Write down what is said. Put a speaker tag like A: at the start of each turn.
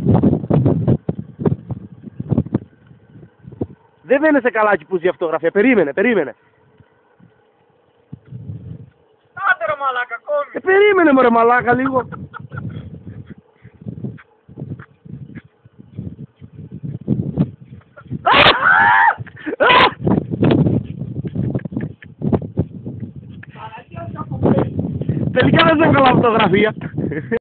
A: Δεν δένεσαι καλά εκεί που ζει η αυτογραφία. Περίμενε.
B: Άντε ρε μαλάκα, ακόμη.
A: Περίμενε μωρέ μαλάκα λίγο. Τελικά δεν σε έβγαλα φωτογραφία.